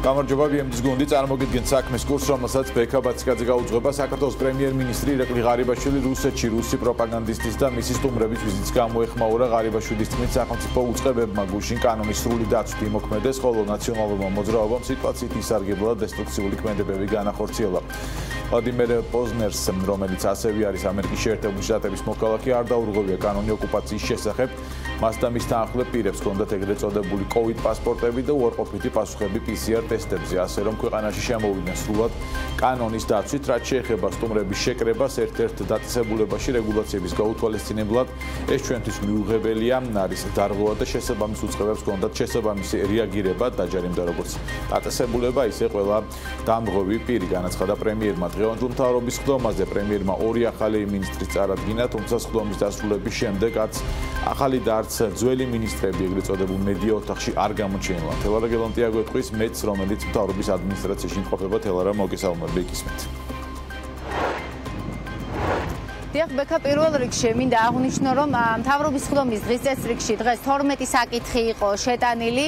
გამარჯობა, BMD-ის გუნდი წარმოგიდგენთ საქმის კურსს, რომელსაც ბექა ბაციკაძე გაუძღვება. საქართველოს პრემიერ-მინისტრი ირაკლი ღარიბაშვილი რუსეთში რუსი პროპაგანდისტის და მისი სტუმრების ვიზიტს გამოეხმაურა. ღარიბაშვილის თქმით, სახელმწიფო უწყებებმა გუშინ კანონის სრული დაცვით იმოქმედეს, ხოლო ნაციონალურმა მოძრაობამ სიტუაციით ისარგებლა და დესტრუქციული ქმედებები განახორციელა. ვლადიმერ პოზნერს, რომელიც ასევე არის ამერიკის შეერთებული შტატების მოქალაქე, არ დაურღვევია კანონი ოკუპაციის შესახებ. მას და მის თანახმდელ პირებს ჰქონდათ ეგრეთ წოდებული COVID პასპორტები და უარყოფითი პასუხები PCR ტესტებზე, ასე რომ ქვეყანაში შემოვიდნენ სრულად კანონის დაცვით, რაც შეეხება სტუმრების შეკრებას ერთ-ერთ დაწესებულებაში რეგულაციების გაუთვალისწინებლად. ეს ჩვენთვის მიუღებელია, არის დარღვევა და შესაბამის უწყებებს ჰქონდათ შესაბამისი რეაგირება, დაჯერიმდა როგორც დაწესებულება, ისე ყველა დამღობი პირი, განაცხადა პრემიერმა. დღევანდელ მთავრობის სხდომაზე პრემიერმა ორი ახალი მინისტრის წარადგინა, თუმცა სხდომის დასრულების შემდეგაც ახალი და არც ძველი მინისტრები ეგრეთ წოდებულ მედია ოთახში არ გამოჩენილა. თელარა გელონტიაგო ეთქვის მეც, რომელიც მთავრობის ადმინისტრაციაში იმყოფება. თელარა, მოგესალმები, გისმენთ. დიახ, ბექა, პირველ რიგში მინდა აღვნიშნო, რომ მთავრობის სხდომის დღის წესრიგში დღეს 12 საკითხი იყო შეტანილი,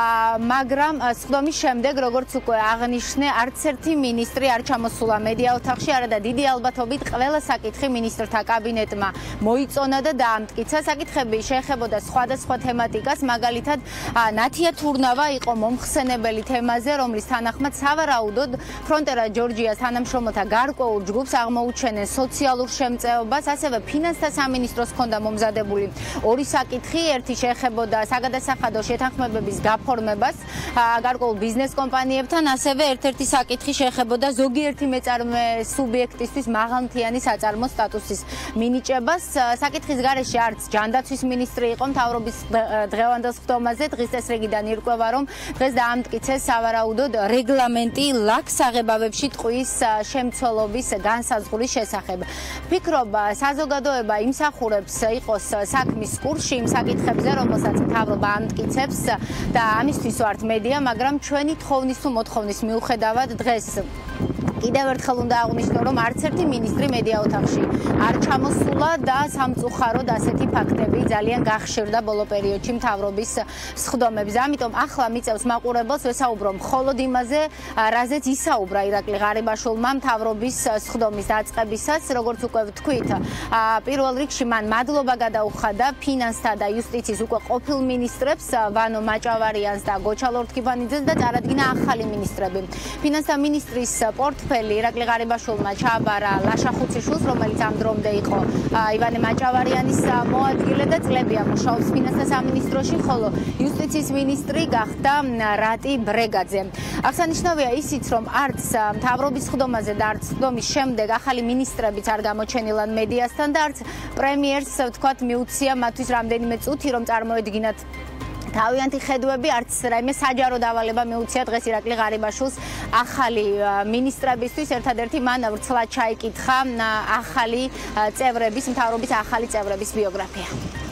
მაგრამ სხდომის შემდეგ, როგორც უკვე აღნიშნე, არც ერთი მინისტრი არ ჩამოსულა მედია ოთახში, არა და დიდი ალბათობით ყველა საკითხი მინისტრთა კაბინეტმა მოიწონა და დაამტკიცა. საკითხები შეეხებოდა სხვადასხვა თემატიკას, მაგალითად, ნათია თურნავა იყო მომხსენებელი თემაზე, რომლის თანახმად სავარაუდოდ ფრონტერა ჯორჯიას თანამშრომელთა გარკვეულ ჯგუფს აღმოუჩენენ სოციალურ შემწეობას, ასევე ფინანსთა სამინისტროს ჰქონდა მომზადებული ორი საკითხი, ერთი შეეხებოდა საგადასახადო შეთანხმებების გაფორმებას გარკვეულ ბიზნეს კომპანიებთან, ასევე ერთ-ერთი საკითხი შეეხებოდა ზოგიერთი მეწარმე სუბიექტისთვის მაღალმთიანი საწარმო სტატუსის მინიჭებას. საკითხის გარეშე არც ჯანდაცვის მინისტრი იყო მთავრობის დღევანდელ სხდომაზე. დღის წესრიგიდან ირკვევა, რომ დღეს დაამტკიცეს სავარაუდოდ რეგლამენტი ლაქს აღებავებში ტყვის შემცველობის განსაზღვრის შესახებ. ვფიქრობ, საზოგადოება იმსახურებს იყოს საქმის კურსში იმ საკითხებზე, რომელსაც მთავრობა ამტკიცებს და ამისთვის ვართ მედია, მაგრამ ჩვენი თხოვნის თუ მოთხოვნის მიუხედავად დღეს კიდევ ერთხელ უნდა აღვნიშნო, რომ არც ერთი მინისტრი მედია ოთახში არ ჩამოსულა და სამწუხაროდ ასეთი ფაქტები ძალიან გახშირდა ბოლო პერიოდში მთავრობის სხდომებზე. ამიტომ ახლა მიწევს მაყურებელს ვესაუბრო მხოლოდ იმაზე, რაზეც ისაუბრა ირაკლი ღარიბაშვილმა მთავრობის სხდომის დაწყებისას. როგორც უკვე ვთქვით, პირველ რიგში მან მადლობა გადაუხადა ფინანსთა და იუსტიციის უკვე ყოფილ მინისტრებს, ვანო მაჭავარიანს და გოჩა ლორთქიფანიძეს და წარადგინა ახალი მინისტრები. ფინანსთა მინისტრის პორტფელი ირაკლი ღარიბაშვილმა ჩააბარა ლაშა ხუციშვილს, რომელიც ამ დრომდე იყო ივანე მაჭავარიანის მოადგილე და წლებია მუშაობს ფინანსთა სამინისტროში, ხოლო იუსტიციის მინისტრი გახდა რატი ბრეგაძე. აღსანიშნავია ისიც, რომ არც მთავრობის სხდომაზე და არც სხდომის შემდეგ ახალი მინისტრებიც არ გამოჩენილან მედიასთან და არც პრემიერს ვთქვათ მიუცია მათთვის რამდენიმე წუთი, რომ წარმოედგინათ თავიანთი ხედვები, არც რაიმე საჯარო დავალება მიუცია დღეს ირაკლი ღარიბაშვილს ახალი მინისტრებისთვის. ერთადერთი მან ვრცლად ჩაიკითხა ახალი წევრების, მთავრობის ახალი წევრების ბიოგრაფია.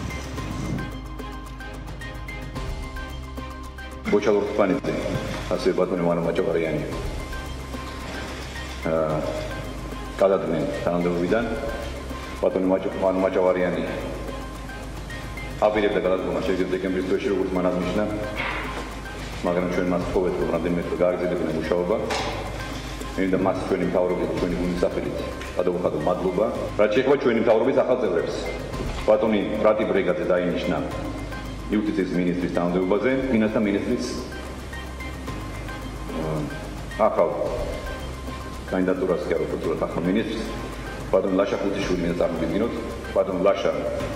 გოჩა ლორთქიფანიძე, ასევე ბატონი ვანო მაჭავარიანი გადადგნენ თანამდებობიდან. ბატონი ვანო მაჭავარიანი აპირებდა გადადგომა შეგრძნეს დეკემბრის თვეში, როგორც მან აღნიშნა, მაგრამ ჩვენ მას ვთხოვეთ, რომ რამდენიმე თვე გააგრძელებინა მუშაობა. მინდა მას ჩვენი მთავრობის, ჩვენი გუნდის სახელით გადავუხადო მადლობა. რაც შეეხება ჩვენი მთავრობის ახალ წევრებს, ბატონი რატი ბრეგაძე დაინიშნა იუსტიციის მინისტრის თანამდებობაზე, ფინანსთა მინისტრის ახალ კანდიდატურას კი არ უწევთ ახალ მინისტრს. ბატონი ლაშა ხუციშვილი მინდა წარმოვიდგინოთ. ბატონი ლაშა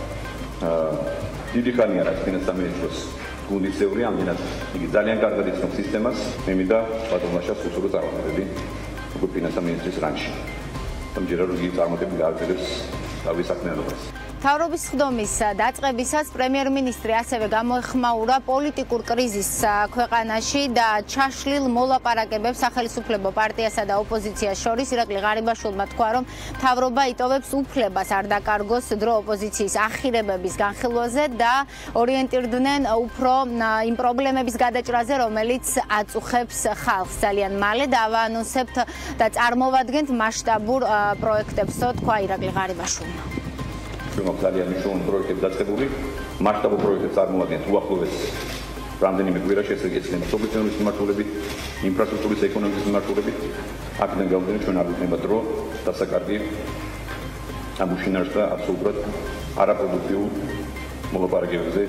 დიდი ხანია რაც ფინანსთა მინისტროს გუნდის წევრი, ამდენად იგი ძალიან კარგად იცნობს სისტემას. მე მინდა ბატონ ლაშას უსურო წარმატებები უკვე ფინანსთა მინისტრის რანგში. ამჯერად რომ იგი წარმატებები გააგრძელებს თავის საქმიანობას. მთავრობის სხდომის დაწყებისას პრემიერ-მინისტრი ასევე გამოეხმაურა პოლიტიკურ კრიზისს ქვეყანაში და ჩაშლილ მოლაპარაკებებს სახელმწიფო პარტიასა და ოპოზიციას შორის. ირაკლი ღარიბაშვილმა თქვა, რომ მთავრობა იტოვებს უფლებას არ დაკარგოს დრო ოპოზიციის ახირებების განხილვაზე და ორიენტირდნენ უფრო იმ პრობლემების გადაჭრაზე, რომელიც აწუხებს ხალხს. ძალიან მალე დავაანონსებთ და წარმოვადგენთ მასშტაბურ პროექტებს, თქვა ირაკლი ღარიბაშვილმა. ჩვენ ძალიან მნიშვნელოვანი პროექტები დაწყებული, მასშტაბურ პროექტებს წარმოვადგენთ უახლოეს რამდენიმე კვირა შესაძლებელი სოციალური მიმართულებით, ინფრასტრუქტურის ეკონომიკის მიმართულებით, აქედან გამომდინარე ჩვენ არ გვექნება დრო დასაკარგი ამ უშინარს და აბსოლუტურად არაპროდუქტიულ მოლაპარაკებებზე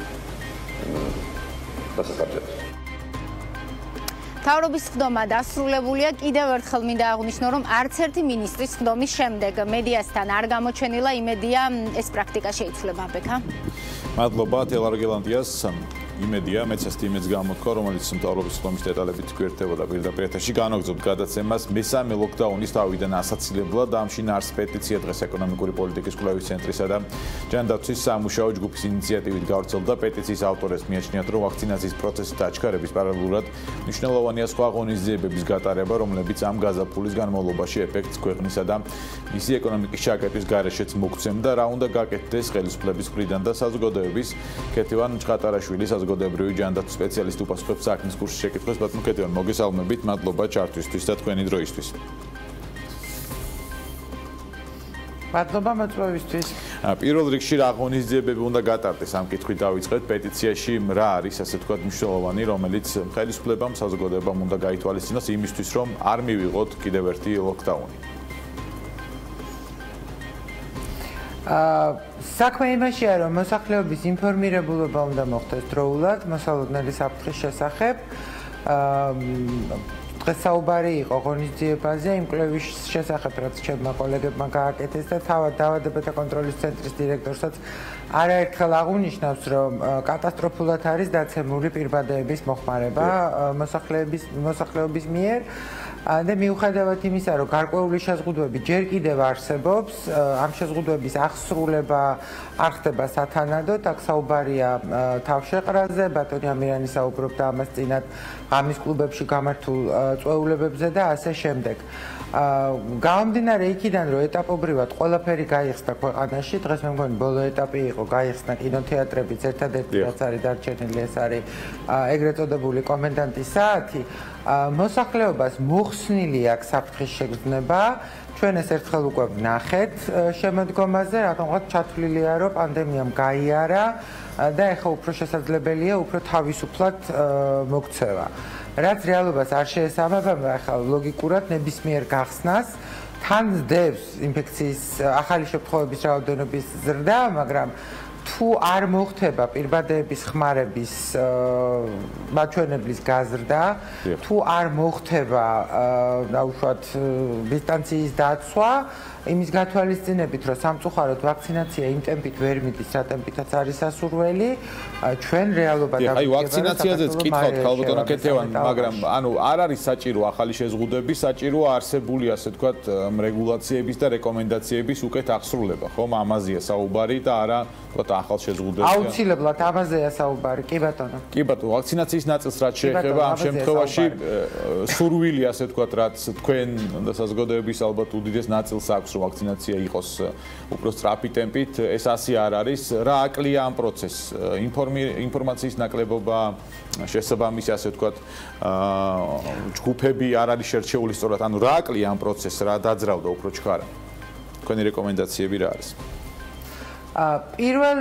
დასაკარგებს. თავრობის ხდომა დასრულებულია, კიდევ ერთხელ მინდა აღვნიშნო, რომ არც ერთი მინისტრის ხდომის შემდეგ მედიასთან არ გამოჩენილა, იმედია ეს პრაქტიკა შეიცვლება. ბექა. მადლობა თელარგელანდიას. იმედია, მეც ეს იმედს გამოთქვა, რომელიც მთავრობის ხდომის დეტალებით გვერდებოდა პირდაპირ ეთერში. განაგრძობთ გადაცემას მესამე ლოკდაუნის თავიდან ასაცილებლად დამშინ არს პეტიცია დღეს ეკონომიკური პოლიტიკის კვლევის ცენტრისა და ჯანდაცვის სამუშაო ჯგუფის ინიციატივით გავრცელდა. პეტიციის ავტორებს მიაჩნიათ, რომ ვაქცინაციის პროცესის დაჩქარების პარალელურად მნიშვნელოვანია სხვა ღონისძიებების გატარება, რომლებიც ამ გაზაფხულის განმავლობაში ეფექტს ქვეყნისა და მისი ეკონომიკის ჩაკეტვის გარეშეც მოგცემდა. რა უნდა გაკეთდეს ხელისუფლების მხრიდან და საზოგადოების ქეთევან ჩხატარაშვილის საზოგადოებრივი ჯანდაცვის სპეციალისტი უპასუხებს საქმის კურსის შეკითხვას. ბატონო ქეთევან, მოგესალმებით, მადლობა ჩართვისთვის და თქვენი დროისთვის. მადლობა მოწვევისთვის. პირველ რიგში რა ღონისძიებები უნდა გატარდეს ამ კითხვით დავიწყეთ. პეტიციაში რა არის ასე თქვა მნიშვნელოვანი, რომელიც ხელისუფლებამ საზოგადოებამ უნდა გაითვალისწინოს იმისთვის, რომ არ მივიღოთ კიდევ ერთი ლოკდაუნი. საქმე იმაშია, რომ მოსახლეობის ინფორმირებულობა უნდა მოხდეს დროულად მოსალოდნელი საფრთხის შესახებ. დღეს საუბარი იყო ღონისძიებაზე, იმ კვლევის შესახებ, რაც ჩემმა კოლეგებმა გააკეთეს და თავად დაავადებათა კონტროლის ცენტრის დირექტორსაც არაერთხელ აღუნიშნავს, რომ კატასტროფულად არის დაცემული პირბადეების მოხმარება მოსახლეობის მიერ. და მიუხედავად იმისა, რომ გარკვეული შეზღუდვები ჯერ კიდევ არსებობს, ამ შეზღუდვების აღსრულება არ ხდება სათანადოდ, აქ საუბარია თავშეყრაზე, ბატონი ამირანი საუბრობდა ამას წინათ ღამის კლუბებში გამართულ წვეულებებზე და ასე შემდეგ. გამომდინარე იქიდან, რომ ეტაპობრივად ყველაფერი გაიხსნა ქვეყანაში, დღეს მე მგონი ბოლო ეტაპი იყო, გაიხსნა კინოთეატრებიც, ერთადერთი რაც არის დარჩენილი, ეს არის ეგრეთ წოდებული კომენდანტის საათი. მოსახლეობას მოხსნილი აქვს საფრთხის შეგრძნება. ჩვენ ეს ერთხელ უკვე ვნახეთ შემოდგომაზე, რატომღაც ჩათვლილია, რომ პანდემიამ გაიარა და ეხლა უფრო შესაძლებელია უფრო თავისუფლად მოქცევა. რაც რეალობას არ შეესაბამება, ახლა ლოგიკურად ნებისმიერ გახსნას თან ძდებს ინფექციის ახალი შემთხვევების რაოდენობის ზრდა, მაგრამ თუ არ მოხდება პირბადეების ხმარების მაჩვენებლის გაზრდა, თუ არ მოხდება დაუშვათ დისტანციის დაცვა, იმის გათვალისწინებით, რომ სამწუხაროდ ვაქცინაცია იმ ტემპით ვერ მიდის, რა ტემპითაც არის ასურველი, ჩვენ რეალობა და აი ვაქცინაციაზეც კითხავთ ხალბატონო ქეთევან, მაგრამ ანუ არ არის საჭირო ახალი შეზღუდვები, საჭიროა არსებული ასე ვთქვათ რეგულაციების და რეკომენდაციების უკეთ აღსრულება, ხომ? ამაზეა საუბარი და არა ვთქვათ ახალ შეზღუდვებზე. აუცილებლად ამაზეა საუბარი, კი ბატონო. კი ბატონო, ვაქცინაციის ნაწილს რაც შეეხება ამ შემთხვევაში სურვილი ასე ვთქვათ, რაც თქვენ და საზოგადოების ალბათ უდიდეს ნაწილს აქვს რომ ვაქცინაცია იყოს უფრო სწრაფი ტემპით, ეს ასე არ არის. რა აკლია ამ პროცესს? ინფორმაციის ნაკლებობა, შესაბამისი ასე ვთქვათ, ჯგუფები არ არის შერჩეული სწორად. ანუ რა აკლია ამ პროცესს, რა დაძრავდა უფრო ჩქარა? თქვენი რეკომენდაციები რა არის? პირველ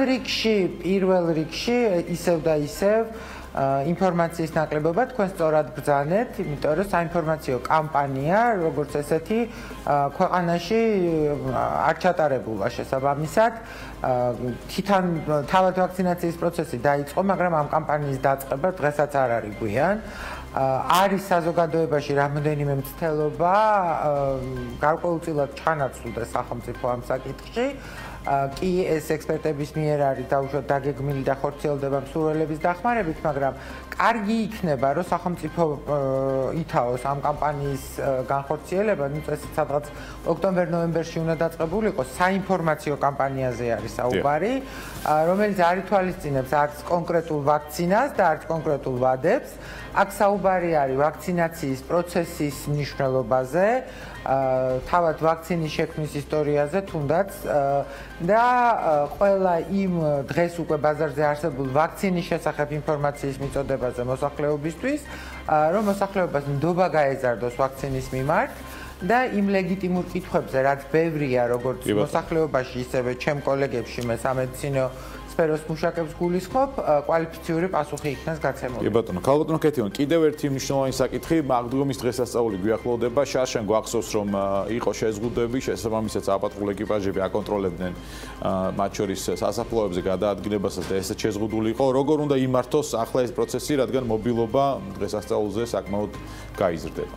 რიგში ისევ და ისევ ინფორმაციის ნაკლებობა თქვენ სწორად ბრძანეთ, იმიტომ რომ საინფორმაციო კამპანია, როგორც ესეთი, ქვეყანაში არ ჩატარებულა შესაბამისად. თვითონ თავად ვაქცინაციის პროცესი დაიწყო, მაგრამ ამ კამპანიის დაწყება დღესაც არ არის გვიან. არის საზოგადოებაში რამდენიმე მცდელობა, გარკვეულწილად ჩანაცვლდა სახელმწიფო ამ საკითხში. კი ეს ექსპერტების მიერ არის დაუშვათ დაგეგმილი და ხორციელდება მსურველების დახმარებით, მაგრამ კარგი იქნება, რომ სახელმწიფო ითაოს ამ კამპანიის განხორციელება, ნუ წესით სადღაც ოქტომბერ-ნოემბერში უნდა დაწყებულიყო, საინფორმაციო კამპანიაზე არის საუბარი, რომელიც არ ითვალისწინებს არც კონკრეტულ ვაქცინას და არც კონკრეტულ ვადებს. აქ საუბარი არის ვაქცინაციის პროცესის მნიშვნელობაზე, თავად ვაქცინის შექმნის ისტორიაზე თუნდაც და ყველა იმ დღეს უკვე ბაზარზე არსებულ ვაქცინის შესახებ ინფორმაციის მიწოდებაზე მოსახლეობისთვის, რომ მოსახლეობას ნდობა გაეზარდოს ვაქცინის მიმართ და იმ ლეგიტიმურ კითხვებზე, რაც ბევრია როგორც მოსახლეობაში, ისევე ჩემ კოლეგებში, მე სამედიცინო სფეროს მუშაკებს გულისხმობ, კვალიფიციური პასუხი იქნას გაცემული. კი ბატონო, ქალბატონო კეთილ, კიდევ ერთი მნიშვნელოვანი საკითხი, აღდგომის დღესასწაული გვიახლოვდება, შარშან გვახსოვს, რომ იყო შეზღუდვები, შესაბამისად საპატრულო ეკიპაჟები აკონტროლებდნენ მათ შორის სასაფლაოებზე გადაადგინებასაც და ესეც შეზღუდული იყო. როგორ უნდა იმართოს ახლა ეს პროცესი, რადგან მობილობა დღესასწაულზე საკმაოდ გაიზრდება?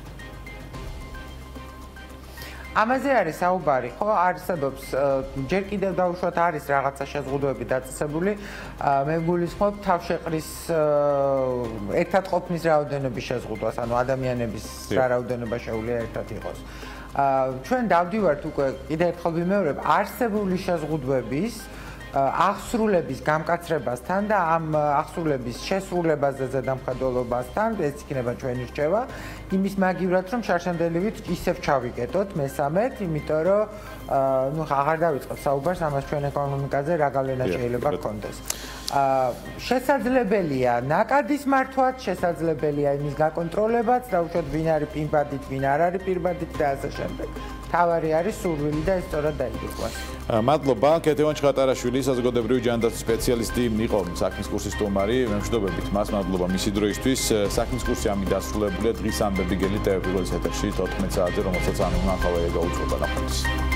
ამაზე არის საუბარი, ხო, არსებობს ჯერ კიდევ დაუშვათ არის რაღაცა შეზღუდვები დაწესებული. მე გულისხმობ თავშეყრის ერთად ყოფნის რაოდენობის შეზღუდვას, ანუ ადამიანების რაოდენობა შეუძლია ერთად იყოს. ჩვენ დავდივართ უკვე კიდევ ერთხელ ვიმეორებ, არსებული შეზღუდვების აღსრულების გამკაცრებასთან და ამ აღსრულების შესრულებაზე ზედამხედველობასთან ეს იქნება ჩვენი რჩევა იმის მაგივრად რომ შარშანდელივით ისევ ჩავიკეტოთ მესამედ იმიტომ რომ ну აღარ დავიწყებ საუბარს ამას ჩვენ ეკონომიკაზე რა გავლენა შეიძლება გქონდეს შესაძლებელია ნაკადის მართვაც შესაძლებელია იმის გაკონტროლებაც დაუშვათ ვინ არის პირბადით ვინ არ არის პირბადით და ასე შემდეგ თავარი არის სურვილი და ეს სწორად დაიგეწყვას. მადლობა, კეთევან ჩხატარაშვილი, საზოგადოებრივი ჯანდაცვის სპეციალისტი იყო საქმის კურსის სტუმარი. მემშვიდობებით მას, მადლობა მისი დროისთვის. საქმის კურსი ამით დასრულებულია დღის ამბები გელი ტელევიზიის ეთერში 14 საათზე, რომელსაც ანონა ახალ გაუძღობა ნახოთ.